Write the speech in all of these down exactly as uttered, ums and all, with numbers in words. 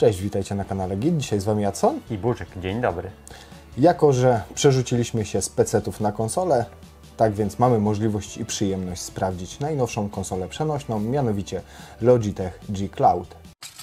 Cześć, witajcie na kanale Git. Dzisiaj z Wami Jacon i Buczyk. Dzień dobry. Jako że przerzuciliśmy się z pecetów na konsolę, tak więc mamy możliwość i przyjemność sprawdzić najnowszą konsolę przenośną, mianowicie Logitech G Cloud.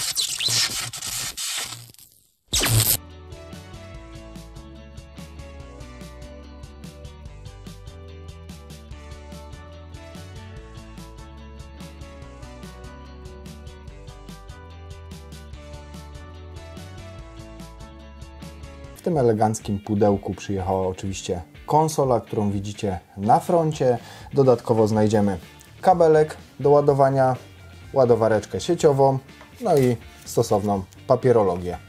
W tym eleganckim pudełku przyjechała oczywiście konsola, którą widzicie na froncie. Dodatkowo znajdziemy kabelek do ładowania, ładowareczkę sieciową, no i stosowną papierologię.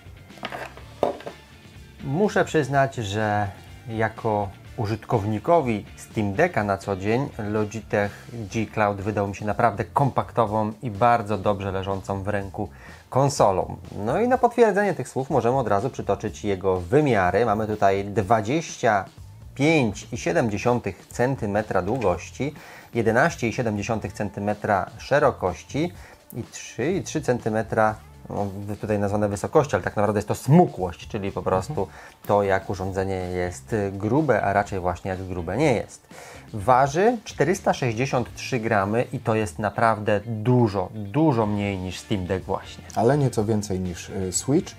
Muszę przyznać, że jako użytkownikowi Steam Decka na co dzień Logitech G Cloud wydał mi się naprawdę kompaktową i bardzo dobrze leżącą w ręku konsolą. No i na potwierdzenie tych słów możemy od razu przytoczyć jego wymiary. Mamy tutaj dwadzieścia pięć i siedem dziesiątych centymetra długości, jedenaście i siedem dziesiątych centymetra szerokości i trzy i trzy centymetra no, tutaj nazwane wysokości, ale tak naprawdę jest to smukłość, czyli po prostu to, jak urządzenie jest grube, a raczej właśnie jak grube nie jest. Waży czterysta sześćdziesiąt trzy gramy i to jest naprawdę dużo, dużo mniej niż Steam Deck właśnie. Ale nieco więcej niż y, Switch.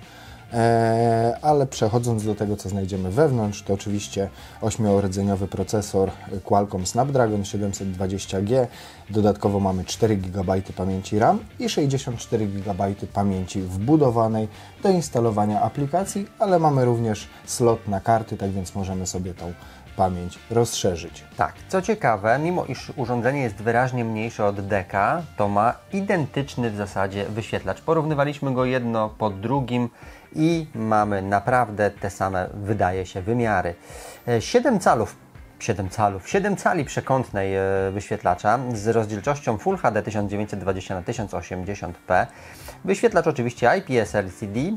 Eee, ale przechodząc do tego, co znajdziemy wewnątrz, to oczywiście ośmiorodzeniowy procesor Qualcomm Snapdragon siedemset dwadzieścia G. Dodatkowo mamy cztery gigabajty pamięci RAM i sześćdziesiąt cztery gigabajty pamięci wbudowanej do instalowania aplikacji, ale mamy również slot na karty, tak więc możemy sobie tą pamięć rozszerzyć. Tak, co ciekawe, mimo iż urządzenie jest wyraźnie mniejsze od Decka, to ma identyczny w zasadzie wyświetlacz. Porównywaliśmy go jedno po drugim i mamy naprawdę te same, wydaje się, wymiary. siedem calów, siedem calów, siedem cali przekątnej wyświetlacza z rozdzielczością Full H D tysiąc dziewięćset dwadzieścia na tysiąc osiemdziesiąt p. Wyświetlacz oczywiście I P S L C D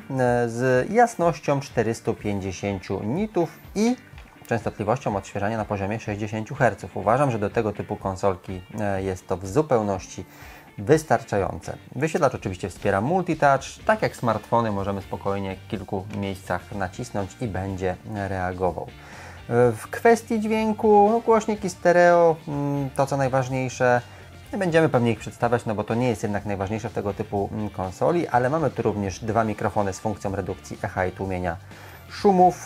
z jasnością czterysta pięćdziesiąt nitów i częstotliwością odświeżania na poziomie sześćdziesiąt herców. Uważam, że do tego typu konsolki jest to w zupełności wystarczające. Wyświetlacz oczywiście wspiera multitouch. Tak jak smartfony możemy spokojnie w kilku miejscach nacisnąć i będzie reagował. W kwestii dźwięku, no, głośniki stereo, to co najważniejsze. Nie będziemy pewnie ich przedstawiać, no bo to nie jest jednak najważniejsze w tego typu konsoli, ale mamy tu również dwa mikrofony z funkcją redukcji echa i tłumienia szumów,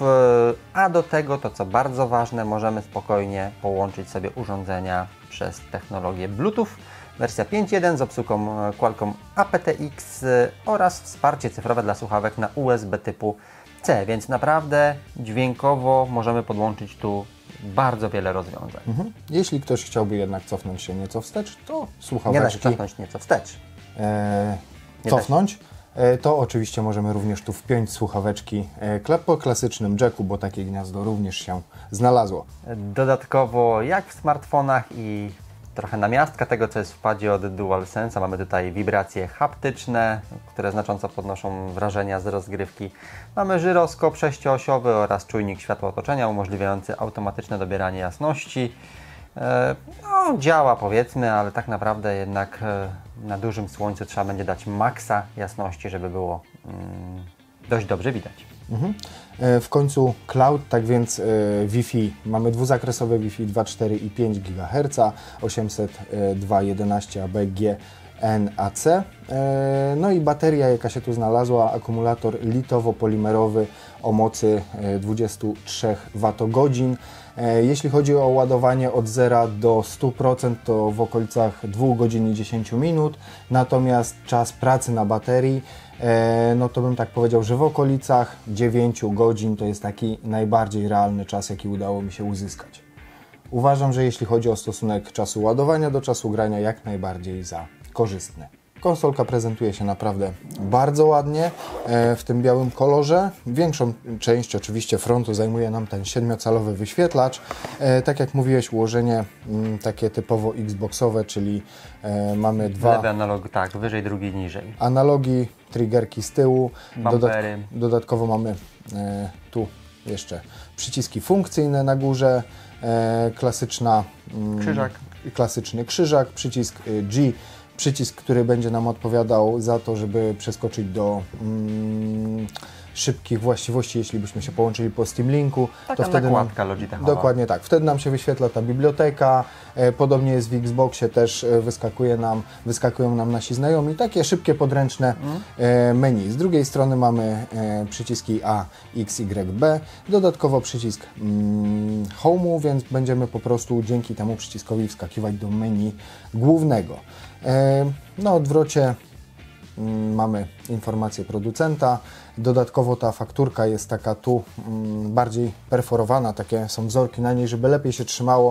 a do tego, to co bardzo ważne, możemy spokojnie połączyć sobie urządzenia przez technologię Bluetooth. Wersja pięć jeden z obsługą Qualcomm A P T X oraz wsparcie cyfrowe dla słuchawek na U S B typu C, więc naprawdę dźwiękowo możemy podłączyć tu bardzo wiele rozwiązań. Mhm. Jeśli ktoś chciałby jednak cofnąć się nieco wstecz, to słuchaweczki... Nie da się cofnąć nieco wstecz. E, cofnąć? E, to oczywiście możemy również tu wpiąć słuchaweczki e, po klasycznym jacku, bo takie gniazdo również się znalazło. Dodatkowo, jak w smartfonach i trochę namiastka tego, co jest w padzie od DualSense'a, mamy tutaj wibracje haptyczne, które znacząco podnoszą wrażenia z rozgrywki. Mamy żyroskop sześcioosiowy oraz czujnik światła otoczenia umożliwiający automatyczne dobieranie jasności. No, działa powiedzmy, ale tak naprawdę jednak na dużym słońcu trzeba będzie dać maksa jasności, żeby było mm, dość dobrze widać. Mhm. W końcu cloud, tak więc Wi-Fi, mamy dwuzakresowe Wi-Fi dwa przecinek cztery i pięć gigaherca, osiemset dwa jedenaście A B G N A C. No i bateria, jaka się tu znalazła, akumulator litowo-polimerowy o mocy dwadzieścia trzy watogodzin. Jeśli chodzi o ładowanie od zera do stu procent, to w okolicach dwóch godzin i dziesięciu minut, natomiast czas pracy na baterii, no to bym tak powiedział, że w okolicach dziewięciu godzin to jest taki najbardziej realny czas, jaki udało mi się uzyskać. Uważam, że jeśli chodzi o stosunek czasu ładowania do czasu grania, jak najbardziej za korzystny. Konsolka prezentuje się naprawdę bardzo ładnie w tym białym kolorze. Większą część oczywiście frontu zajmuje nam ten siedmiocalowy wyświetlacz. Tak jak mówiłeś, ułożenie takie typowo Xboxowe, czyli mamy dwa... Lewy analog, tak, wyżej, drugi niżej. Analogi, triggerki z tyłu. Bumpery. Dodatkowo mamy tu jeszcze przyciski funkcyjne na górze. Klasyczna... Krzyżak. Klasyczny krzyżak, przycisk G, przycisk, który będzie nam odpowiadał za to, żeby przeskoczyć do mm, szybkich właściwości, jeśli byśmy się połączyli po Steam Linku. Taka to wtedy nakładka nam, Logitechowa. Dokładnie tak. Wtedy nam się wyświetla ta biblioteka. E, podobnie jest w Xboxie, też e, wyskakuje nam, wyskakują nam nasi znajomi. Takie szybkie, podręczne mm. e, menu. Z drugiej strony mamy e, przyciski A, X, Y, B. Dodatkowo przycisk mm, Home'u, więc będziemy po prostu dzięki temu przyciskowi wskakiwać do menu głównego. E, na odwrocie mm, mamy informację producenta. Dodatkowo ta fakturka jest taka tu mm, bardziej perforowana, takie są wzorki na niej, żeby lepiej się trzymało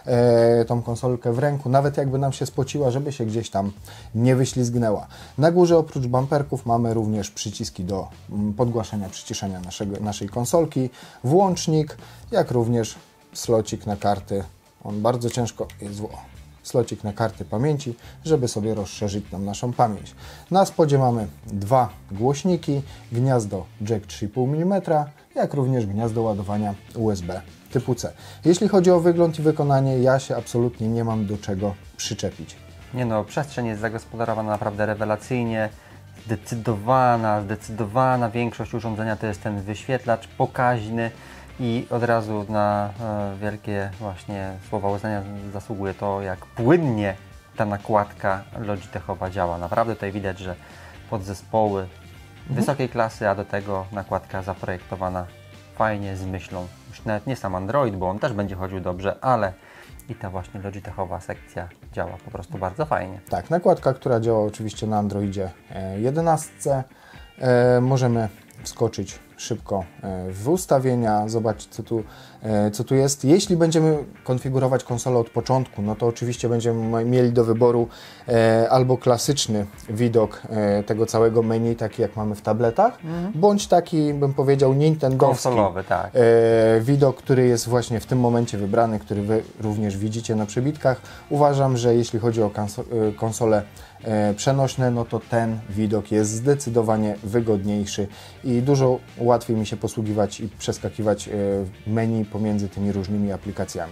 e, tą konsolkę w ręku, nawet jakby nam się spociła, żeby się gdzieś tam nie wyślizgnęła. Na górze oprócz bumperków mamy również przyciski do mm, podgłaszania, przyciszenia naszego, naszej konsolki, włącznik, jak również slocik na karty. On bardzo ciężko jest zło. Slocik na karty pamięci, żeby sobie rozszerzyć nam naszą pamięć. Na spodzie mamy dwa głośniki, gniazdo jack trzy i pół milimetra, jak również gniazdo ładowania U S B typu C. Jeśli chodzi o wygląd i wykonanie, ja się absolutnie nie mam do czego przyczepić. Nie no, przestrzeń jest zagospodarowana naprawdę rewelacyjnie, zdecydowana, zdecydowana większość urządzenia to jest ten wyświetlacz pokaźny. I od razu na e, wielkie właśnie słowa uznania zasługuje to, jak płynnie ta nakładka Logitechowa działa. Naprawdę tutaj widać, że podzespoły mhm. wysokiej klasy, a do tego nakładka zaprojektowana fajnie, z myślą. Już nawet nie sam Android, bo on też będzie chodził dobrze, ale i ta właśnie Logitechowa sekcja działa po prostu bardzo fajnie. Tak, nakładka, która działa oczywiście na Androidzie jedenaście. E, możemy wskoczyć szybko w ustawienia, zobaczyć co tu, co tu jest. Jeśli będziemy konfigurować konsolę od początku, no to oczywiście będziemy mieli do wyboru albo klasyczny widok tego całego menu, taki jak mamy w tabletach, mhm. bądź taki, bym powiedział, nintendowski konsolowy, tak. widok, który jest właśnie w tym momencie wybrany, który Wy również widzicie na przebitkach. Uważam, że jeśli chodzi o konsole przenośne, no to ten widok jest zdecydowanie wygodniejszy i dużo łatwiej mi się posługiwać i przeskakiwać menu pomiędzy tymi różnymi aplikacjami.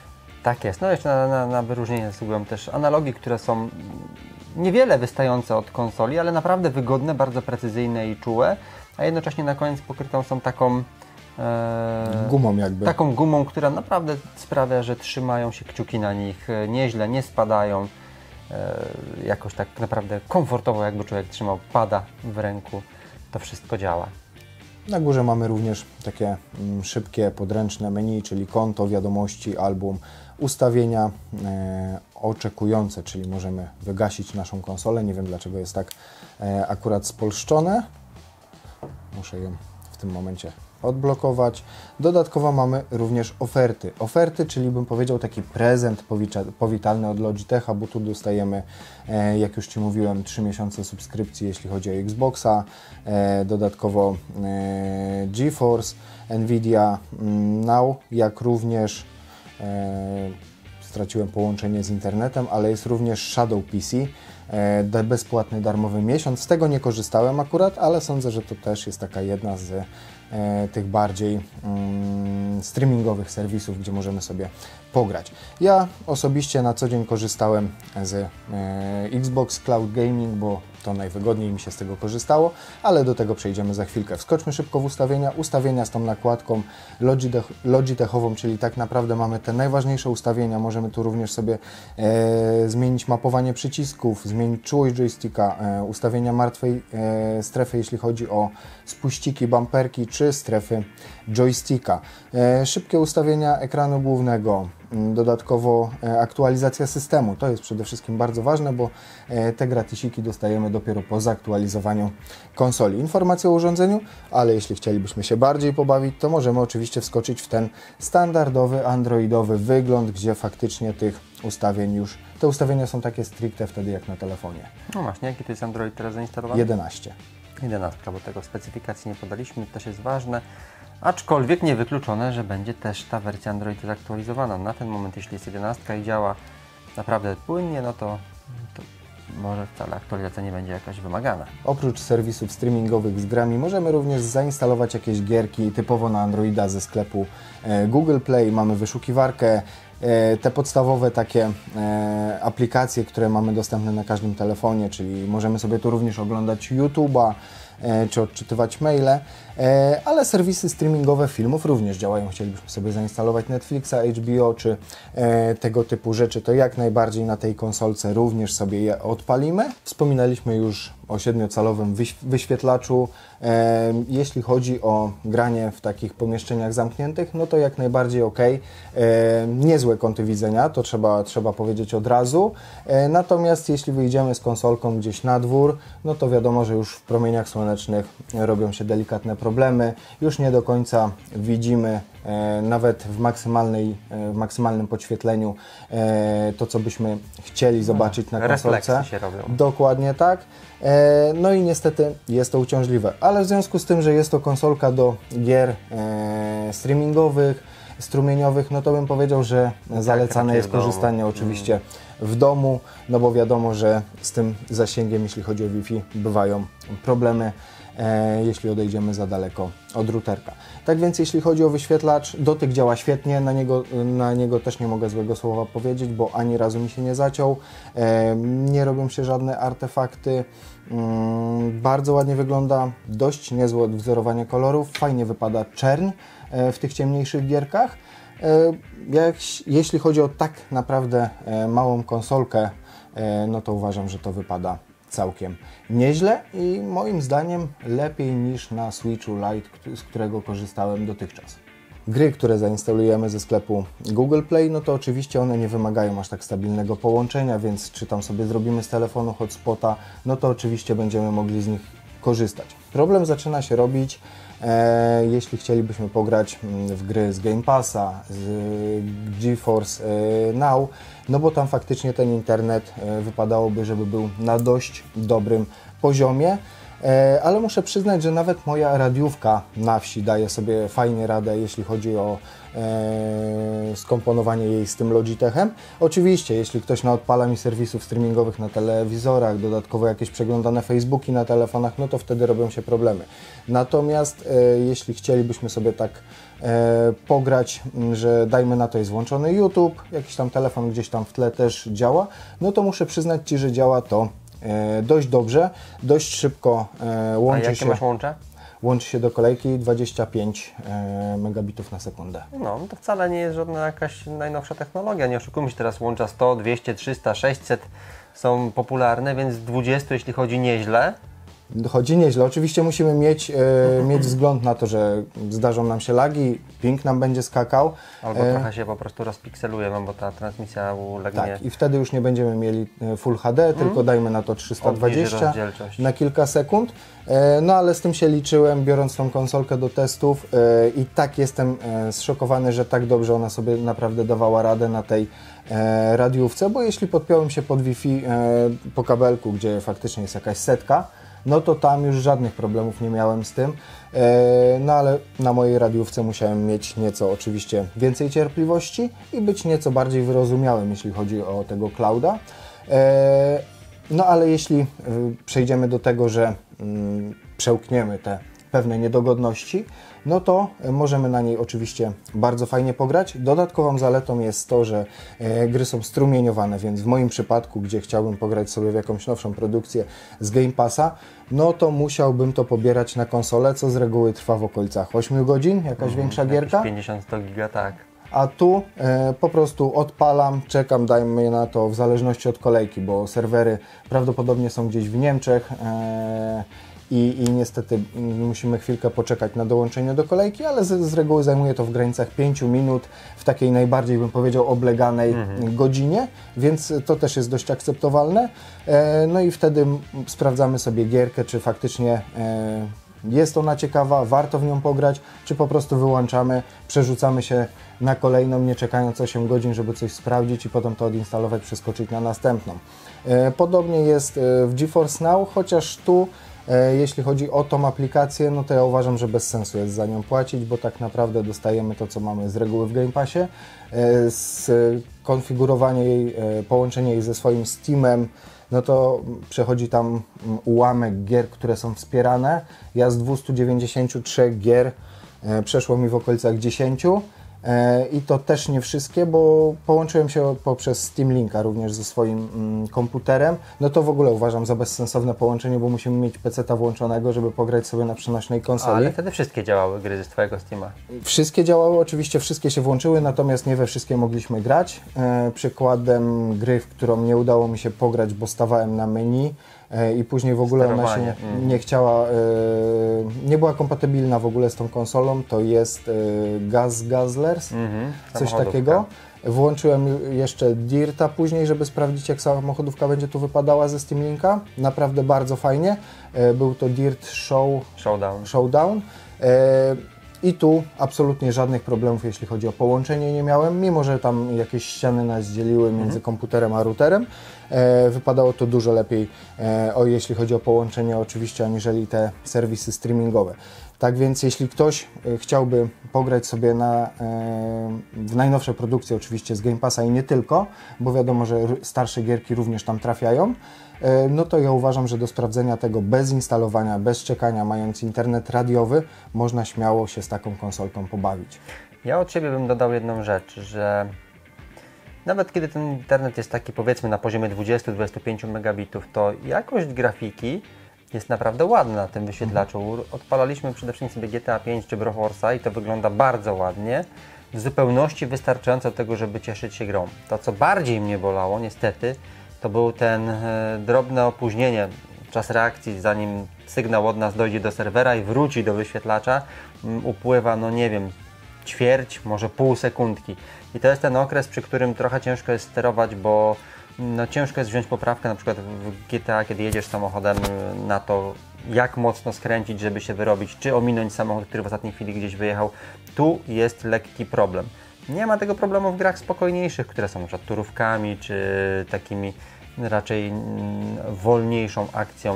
Tak jest. No jeszcze na, na, na wyróżnienie zasługują też analogi, które są niewiele wystające od konsoli, ale naprawdę wygodne, bardzo precyzyjne i czułe, a jednocześnie na koniec pokrytą są taką e, gumą jakby. Taką gumą, która naprawdę sprawia, że trzymają się kciuki na nich nieźle, nie spadają. Jakoś tak naprawdę komfortowo, jakby człowiek trzymał pada w ręku, to wszystko działa. Na górze mamy również takie mm, szybkie, podręczne menu, czyli konto, wiadomości, album, ustawienia e, oczekujące, czyli możemy wygasić naszą konsolę. Nie wiem, dlaczego jest tak e, akurat spolszczone. Muszę ją w tym momencie odblokować. Dodatkowo mamy również oferty. Oferty, czyli bym powiedział taki prezent powitalny od Logitecha, bo tu dostajemy, e, jak już Ci mówiłem, trzy miesiące subskrypcji, jeśli chodzi o Xboxa, e, dodatkowo e, GeForce, Nvidia Now, jak również e, straciłem połączenie z internetem, ale jest również Shadow P C, e, bezpłatny, darmowy miesiąc. Z tego nie korzystałem akurat, ale sądzę, że to też jest taka jedna z e, tych bardziej mm, streamingowych serwisów, gdzie możemy sobie pograć. Ja osobiście na co dzień korzystałem z e, Xbox Cloud Gaming, bo to najwygodniej mi się z tego korzystało, ale do tego przejdziemy za chwilkę. Wskoczmy szybko w ustawienia. Ustawienia z tą nakładką Logitech, Logitechową, czyli tak naprawdę mamy te najważniejsze ustawienia. Możemy tu również sobie e, zmienić mapowanie przycisków, zmienić czułość joysticka, e, ustawienia martwej e, strefy, jeśli chodzi o spuściki, bumperki czy strefy joysticka. E, szybkie ustawienia ekranu głównego. Dodatkowo aktualizacja systemu. To jest przede wszystkim bardzo ważne, bo te gratisiki dostajemy dopiero po zaktualizowaniu konsoli. Informacje o urządzeniu, ale jeśli chcielibyśmy się bardziej pobawić, to możemy oczywiście wskoczyć w ten standardowy androidowy wygląd, gdzie faktycznie tych ustawień już, te ustawienia są takie stricte wtedy jak na telefonie. No właśnie, jaki to jest Android teraz zainstalowany? jedenaście. jedenaście, bo tego specyfikacji nie podaliśmy, to też jest ważne. Aczkolwiek niewykluczone, że będzie też ta wersja Android zaktualizowana. Na ten moment, jeśli jest jedenaście i działa naprawdę płynnie, no to, to może wcale aktualizacja nie będzie jakaś wymagana. Oprócz serwisów streamingowych z grami możemy również zainstalować jakieś gierki typowo na Androida ze sklepu Google Play. Mamy wyszukiwarkę, te podstawowe takie aplikacje, które mamy dostępne na każdym telefonie, czyli możemy sobie tu również oglądać YouTube'a, czy odczytywać maile, ale serwisy streamingowe filmów również działają. Chcielibyśmy sobie zainstalować Netflixa, H B O czy tego typu rzeczy, to jak najbardziej na tej konsolce również sobie je odpalimy. Wspominaliśmy już o siedmiocalowym wyświetlaczu. Jeśli chodzi o granie w takich pomieszczeniach zamkniętych, no to jak najbardziej ok. Niezłe kąty widzenia, to trzeba, trzeba powiedzieć od razu. Natomiast jeśli wyjdziemy z konsolką gdzieś na dwór, no to wiadomo, że już w promieniach słonecznych robią się delikatne problemy. Już nie do końca widzimy nawet w, maksymalnej, w maksymalnym podświetleniu to, co byśmy chcieli zobaczyć na konsolce. Refleksy się robią. Dokładnie tak. No i niestety jest to uciążliwe, ale w związku z tym, że jest to konsolka do gier streamingowych, strumieniowych, no to bym powiedział, że zalecane jest korzystanie oczywiście w domu, no bo wiadomo, że z tym zasięgiem, jeśli chodzi o Wi-Fi, bywają problemy, e, jeśli odejdziemy za daleko od routerka. Tak więc jeśli chodzi o wyświetlacz, dotyk działa świetnie, na niego, na niego też nie mogę złego słowa powiedzieć, bo ani razu mi się nie zaciął, e, nie robią się żadne artefakty, mm, bardzo ładnie wygląda, dość niezłe odwzorowanie kolorów, fajnie wypada czerń e, w tych ciemniejszych gierkach. Jak, jeśli chodzi o tak naprawdę małą konsolkę, no to uważam, że to wypada całkiem nieźle i moim zdaniem lepiej niż na Switchu Lite, z którego korzystałem dotychczas. Gry, które zainstalujemy ze sklepu Google Play, no to oczywiście one nie wymagają aż tak stabilnego połączenia, więc czy tam sobie zrobimy z telefonu hotspota, no to oczywiście będziemy mogli z nich korzystać. Problem zaczyna się robić, E, jeśli chcielibyśmy pograć w gry z Game Passa, z GeForce e, Now, no bo tam faktycznie ten internet e, wypadałoby, żeby był na dość dobrym poziomie, e, ale muszę przyznać, że nawet moja radiówka na wsi daje sobie fajnie radę, jeśli chodzi o e, skomponowanie jej z tym Logitechem. Oczywiście, jeśli ktoś naodpala mi serwisów streamingowych na telewizorach, dodatkowo jakieś przeglądane Facebooki na telefonach, no to wtedy robią się problemy. Natomiast e, jeśli chcielibyśmy sobie tak e, pograć, że dajmy na to jest włączony YouTube, jakiś tam telefon gdzieś tam w tle też działa, no to muszę przyznać Ci, że działa to e, dość dobrze, dość szybko e, łączy się. A jakie się. masz łącze? Łączy się do kolejki dwadzieścia pięć e, megabitów na sekundę. No, to wcale nie jest żadna jakaś najnowsza technologia. Nie oszukujmy się, teraz łącza sto, dwieście, trzysta, sześćset są popularne, więc dwadzieścia, jeśli chodzi nieźle. Chodzi nieźle. Oczywiście musimy mieć, e, mieć wzgląd na to, że zdarzą nam się lagi, ping nam będzie skakał. Albo e, trochę się po prostu rozpikseluje, bo ta transmisja ulegnie. Tak, i wtedy już nie będziemy mieli Full H D, hmm. tylko dajmy na to trzysta dwadzieścia na kilka sekund. E, no ale z tym się liczyłem, biorąc tą konsolkę do testów e, i tak jestem e, zszokowany, że tak dobrze ona sobie naprawdę dawała radę na tej e, radiówce, bo jeśli podpiąłem się pod Wi-Fi e, po kabelku, gdzie faktycznie jest jakaś setka, no to tam już żadnych problemów nie miałem z tym, no ale na mojej radiówce musiałem mieć nieco oczywiście więcej cierpliwości i być nieco bardziej wyrozumiałym, jeśli chodzi o tego clouda. No ale jeśli przejdziemy do tego, że przełkniemy te pewne niedogodności, no to możemy na niej oczywiście bardzo fajnie pograć. Dodatkową zaletą jest to, że e, gry są strumieniowane, więc w moim przypadku, gdzie chciałbym pograć sobie w jakąś nowszą produkcję z Game Passa, no to musiałbym to pobierać na konsolę, co z reguły trwa w okolicach ośmiu godzin, jakaś mhm, większa gierka. pięćdziesiąt sto giga, tak. A tu e, po prostu odpalam, czekam, dajmy na to w zależności od kolejki, bo serwery prawdopodobnie są gdzieś w Niemczech, e, I, I niestety musimy chwilkę poczekać na dołączenie do kolejki, ale z, z reguły zajmuje to w granicach pięciu minut, w takiej najbardziej, bym powiedział, obleganej mhm. godzinie, więc to też jest dość akceptowalne. E, no i wtedy sprawdzamy sobie gierkę, czy faktycznie e, jest ona ciekawa, warto w nią pograć, czy po prostu wyłączamy, przerzucamy się na kolejną, nie czekając osiem godzin, żeby coś sprawdzić i potem to odinstalować, przeskoczyć na następną. E, podobnie jest w GeForce Now, chociaż tu jeśli chodzi o tą aplikację, no to ja uważam, że bez sensu jest za nią płacić, bo tak naprawdę dostajemy to, co mamy z reguły w Game Passie. Skonfigurowanie jej, połączenie jej ze swoim Steamem, no to przechodzi tam ułamek gier, które są wspierane. Ja z dwustu dziewięćdziesięciu trzech gier przeszło mi w okolicach dziesięciu. I to też nie wszystkie, bo połączyłem się poprzez Steam Linka również ze swoim mm, komputerem. No to w ogóle uważam za bezsensowne połączenie, bo musimy mieć peceta włączonego, żeby pograć sobie na przenośnej konsoli. Ale wtedy wszystkie działały gry z Twojego Steama? Wszystkie działały, oczywiście wszystkie się włączyły, natomiast nie we wszystkie mogliśmy grać. E, przykładem gry, w którą nie udało mi się pograć, bo stawałem na menu, i później w ogóle ona się mm. nie chciała, nie była kompatybilna w ogóle z tą konsolą, to jest Gas Guzzlers, mm-hmm. coś takiego. Włączyłem jeszcze Dirta później, żeby sprawdzić, jak samochodówka będzie tu wypadała ze Steam Linka. Naprawdę bardzo fajnie. Był to Dirt Show, Showdown. Showdown. I tu absolutnie żadnych problemów, jeśli chodzi o połączenie, nie miałem, mimo że tam jakieś ściany nas dzieliły między mhm. komputerem a routerem. E, wypadało to dużo lepiej, e, o, jeśli chodzi o połączenie oczywiście, aniżeli te serwisy streamingowe. Tak więc jeśli ktoś e, chciałby pograć sobie na, e, w najnowsze produkcje oczywiście z Game Passa i nie tylko, bo wiadomo, że starsze gierki również tam trafiają, no to ja uważam, że do sprawdzenia tego bez instalowania, bez czekania, mając internet radiowy, można śmiało się z taką konsolką pobawić. Ja od siebie bym dodał jedną rzecz, że nawet kiedy ten internet jest taki, powiedzmy, na poziomie dwudziestu do dwudziestu pięciu megabitów, to jakość grafiki jest naprawdę ładna na tym wyświetlaczu. Odpalaliśmy przede wszystkim sobie G T A pięć czy Broforce'a i to wygląda bardzo ładnie, w zupełności wystarczająco do tego, żeby cieszyć się grą. To, co bardziej mnie bolało, niestety, to był ten e, drobne opóźnienie, czas reakcji, zanim sygnał od nas dojdzie do serwera i wróci do wyświetlacza, m, upływa, no nie wiem, ćwierć, może pół sekundki. I to jest ten okres, przy którym trochę ciężko jest sterować, bo no, ciężko jest wziąć poprawkę, na przykład w G T A, kiedy jedziesz samochodem, na to, jak mocno skręcić, żeby się wyrobić, czy ominąć samochód, który w ostatniej chwili gdzieś wyjechał. Tu jest lekki problem. Nie ma tego problemu w grach spokojniejszych, które są na przykład turówkami, czy takimi raczej wolniejszą akcją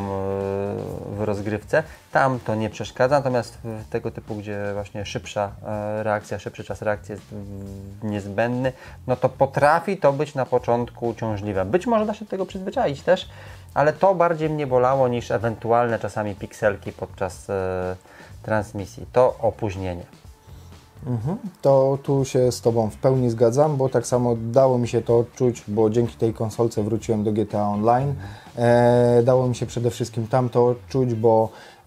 w rozgrywce. Tam to nie przeszkadza, natomiast w tego typu, gdzie właśnie szybsza reakcja, szybszy czas reakcji jest niezbędny, no to potrafi to być na początku uciążliwe. Być może da się do tego przyzwyczaić też, ale to bardziej mnie bolało niż ewentualne czasami pikselki podczas transmisji. To opóźnienie. Mhm. To tu się z Tobą w pełni zgadzam, bo tak samo dało mi się to odczuć, bo dzięki tej konsolce wróciłem do G T A Online. E, dało mi się przede wszystkim tam to odczuć, bo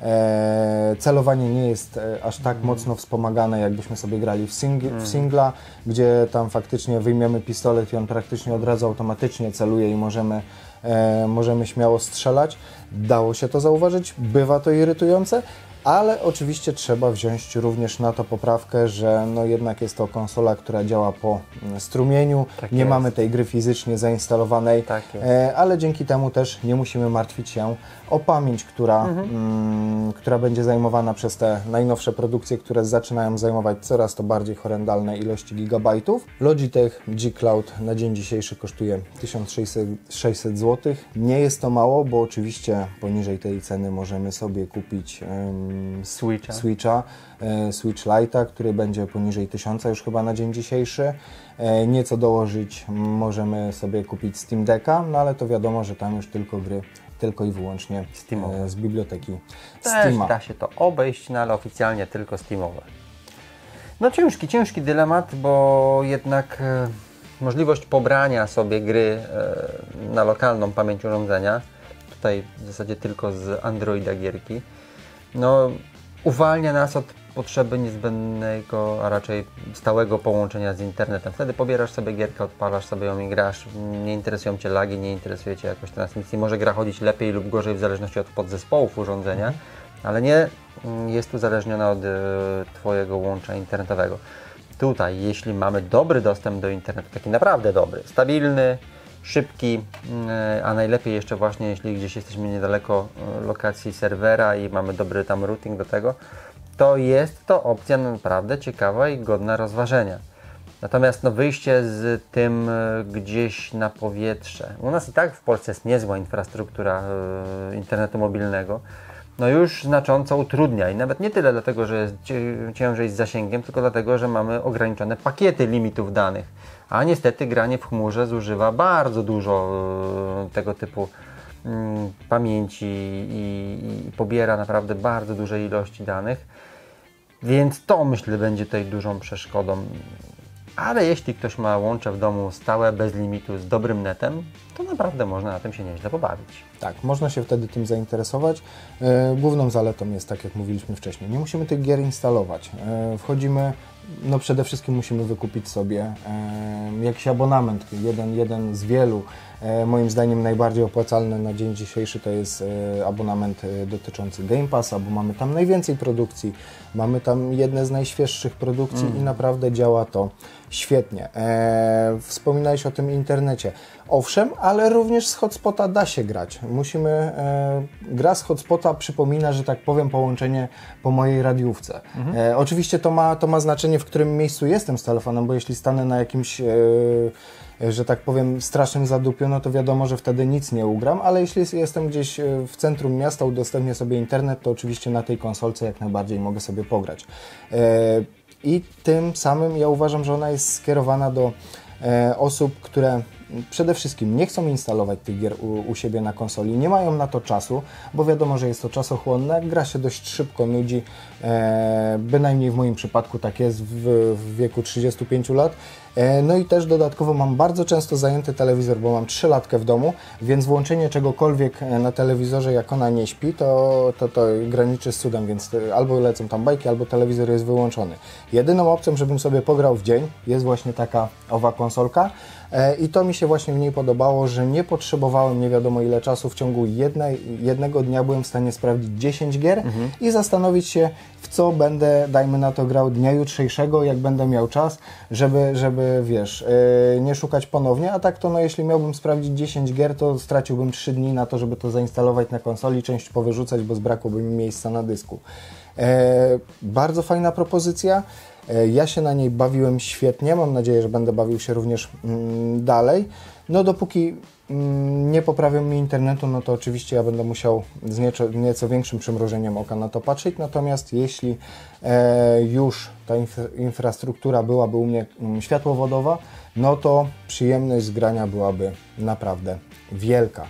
e, celowanie nie jest e, aż tak mm. mocno wspomagane, jakbyśmy sobie grali w, sing mm. w singla, gdzie tam faktycznie wyjmiemy pistolet i on praktycznie od razu automatycznie celuje i możemy, e, możemy śmiało strzelać. Dało się to zauważyć, bywa to irytujące, ale oczywiście trzeba wziąć również na to poprawkę, że no jednak jest to konsola, która działa po strumieniu, tak nie jest. Mamy tej gry fizycznie zainstalowanej, tak e, ale dzięki temu też nie musimy martwić się o pamięć, która, mhm. mm, która będzie zajmowana przez te najnowsze produkcje, które zaczynają zajmować coraz to bardziej horrendalne ilości gigabajtów. Logitech G Cloud na dzień dzisiejszy kosztuje tysiąc sześćset złotych. Nie jest to mało, bo oczywiście poniżej tej ceny możemy sobie kupić um, Switcha, Switcha e, Switch Lite'a, który będzie poniżej tysiąca już chyba na dzień dzisiejszy. E, nieco dołożyć możemy sobie kupić Steam Decka, no ale to wiadomo, że tam już tylko gry tylko i wyłącznie e, z biblioteki Steama. Też da się to obejść, no ale oficjalnie tylko Steamowe. No ciężki, ciężki dylemat, bo jednak e, możliwość pobrania sobie gry e, na lokalną pamięć urządzenia, tutaj w zasadzie tylko z Androida gierki, no uwalnia nas od potrzeby niezbędnego, a raczej stałego połączenia z internetem. Wtedy pobierasz sobie gierkę, odpalasz sobie ją i grasz. Nie interesują Cię lagi, nie interesuje Cię jakoś transmisji. Może gra chodzić lepiej lub gorzej w zależności od podzespołów urządzenia, mhm. ale nie jest uzależniona od e, Twojego łącza internetowego. Tutaj, jeśli mamy dobry dostęp do internetu, taki naprawdę dobry, stabilny, szybki, a najlepiej jeszcze właśnie, jeśli gdzieś jesteśmy niedaleko lokacji serwera i mamy dobry tam routing do tego, to jest to opcja naprawdę ciekawa i godna rozważenia. Natomiast no, wyjście z tym gdzieś na powietrze, u nas i tak w Polsce jest niezła infrastruktura internetu mobilnego, no już znacząco utrudnia i nawet nie tyle dlatego, że jest ciężej z zasięgiem, tylko dlatego, że mamy ograniczone pakiety limitów danych. A niestety granie w chmurze zużywa bardzo dużo e, tego typu mm, pamięci i, i pobiera naprawdę bardzo duże ilości danych. Więc to, myślę, będzie tutaj dużą przeszkodą. Ale jeśli ktoś ma łącze w domu stałe, bez limitu, z dobrym netem, to naprawdę można na tym się nieźle pobawić. Tak, można się wtedy tym zainteresować. E, główną zaletą jest, tak jak mówiliśmy wcześniej, nie musimy tych gier instalować. E, wchodzimy, no przede wszystkim musimy wykupić sobie e, jakiś abonament, jeden, jeden z wielu. E, moim zdaniem najbardziej opłacalny na dzień dzisiejszy to jest e, abonament e, dotyczący Game Passa, bo mamy tam najwięcej produkcji, mamy tam jedne z najświeższych produkcji mm. i naprawdę działa to świetnie. E, wspominałeś o tym internecie. Owszem, ale również z hotspota da się grać. Musimy, e, gra z hotspota przypomina, że tak powiem, połączenie po mojej radiówce. Mhm. E, oczywiście to ma, to ma znaczenie, w którym miejscu jestem z telefonem, bo jeśli stanę na jakimś, e, że tak powiem, strasznym zadupiu, no to wiadomo, że wtedy nic nie ugram, ale jeśli jestem gdzieś w centrum miasta, udostępnię sobie internet, to oczywiście na tej konsolce jak najbardziej mogę sobie pograć. E, I tym samym ja uważam, że ona jest skierowana do e, osób, które przede wszystkim nie chcą instalować tych gier u, u siebie na konsoli, nie mają na to czasu, bo wiadomo, że jest to czasochłonne, gra się dość szybko nudzi, e, bynajmniej w moim przypadku tak jest w, w wieku trzydziestu pięciu lat. E, no i też dodatkowo mam bardzo często zajęty telewizor, bo mam trzylatkę w domu, więc włączenie czegokolwiek na telewizorze, jak ona nie śpi, to, to, to graniczy z cudem, więc albo lecą tam bajki, albo telewizor jest wyłączony. Jedyną opcją, żebym sobie pograł w dzień, jest właśnie taka owa konsolka. I to mi się właśnie w niej podobało, że nie potrzebowałem nie wiadomo ile czasu, w ciągu jednej, jednego dnia byłem w stanie sprawdzić dziesięć gier mhm. i zastanowić się, w co będę, dajmy na to, grał dnia jutrzejszego, jak będę miał czas, żeby, żeby wiesz, yy, nie szukać ponownie, a tak to no, jeśli miałbym sprawdzić dziesięć gier, to straciłbym trzy dni na to, żeby to zainstalować na konsoli, część powyrzucać, bo zbrakłoby mi miejsca na dysku. Yy, bardzo fajna propozycja. Ja się na niej bawiłem świetnie, mam nadzieję, że będę bawił się również mm, dalej. No dopóki mm, nie poprawią mi internetu, no to oczywiście ja będę musiał z nieco, nieco większym przymrużeniem oka na to patrzeć, natomiast jeśli e, już ta infra infrastruktura byłaby u mnie mm, światłowodowa, no to przyjemność z grania byłaby naprawdę wielka.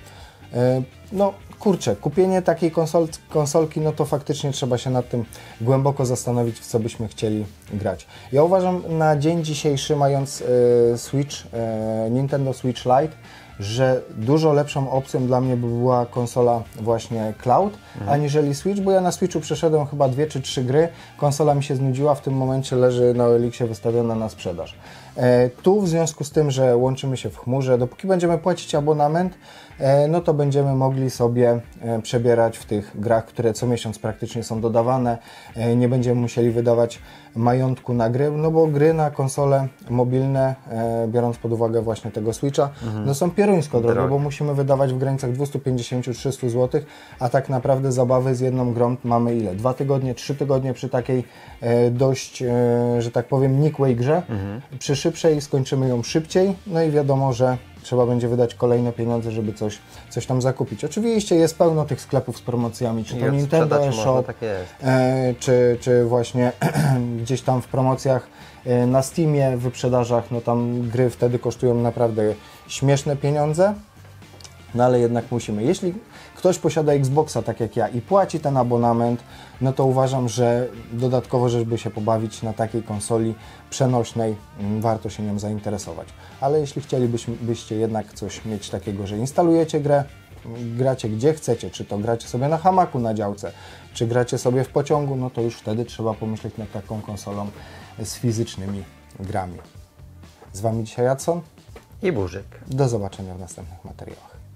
E, no kurczę, kupienie takiej konsol, konsolki, no to faktycznie trzeba się nad tym głęboko zastanowić, w co byśmy chcieli grać. Ja uważam na dzień dzisiejszy, mając e, Switch, e, Nintendo Switch Lite, że dużo lepszą opcją dla mnie by była konsola właśnie Cloud, mhm. aniżeli Switch, bo ja na Switchu przeszedłem chyba dwie czy trzy gry, konsola mi się znudziła, w tym momencie leży na O L X-ie wystawiona na sprzedaż. E, tu w związku z tym, że łączymy się w chmurze, dopóki będziemy płacić abonament, e, no to będziemy mogli sobie e, przebierać w tych grach, które co miesiąc praktycznie są dodawane, e, nie będziemy musieli wydawać majątku na gry, no bo gry na konsole mobilne, e, biorąc pod uwagę właśnie tego Switcha, mhm. no są pieruńsko drogie, bo musimy wydawać w granicach dwieście pięćdziesiąt do trzystu złotych, a tak naprawdę zabawy z jedną grą mamy ile? Dwa tygodnie, trzy tygodnie przy takiej e, dość, e, że tak powiem, nikłej grze. Mhm. Przy szybszej skończymy ją szybciej, no i wiadomo, że trzeba będzie wydać kolejne pieniądze, żeby coś, coś tam zakupić. Oczywiście jest pełno tych sklepów z promocjami, czy to Nintendo eShop, tak jest. E, czy, czy właśnie gdzieś tam w promocjach e, na Steamie, w wyprzedażach, no tam gry wtedy kosztują naprawdę śmieszne pieniądze, no ale jednak musimy. Jeśli ktoś posiada Xboxa tak jak ja i płaci ten abonament, no to uważam, że dodatkowo, żeby się pobawić na takiej konsoli przenośnej, warto się nią zainteresować. Ale jeśli chcielibyście jednak coś mieć takiego, że instalujecie grę, gracie gdzie chcecie, czy to gracie sobie na hamaku na działce, czy gracie sobie w pociągu, no to już wtedy trzeba pomyśleć nad taką konsolą z fizycznymi grami. Z Wami dzisiaj Jadson i Burzyk. Do zobaczenia w następnych materiałach.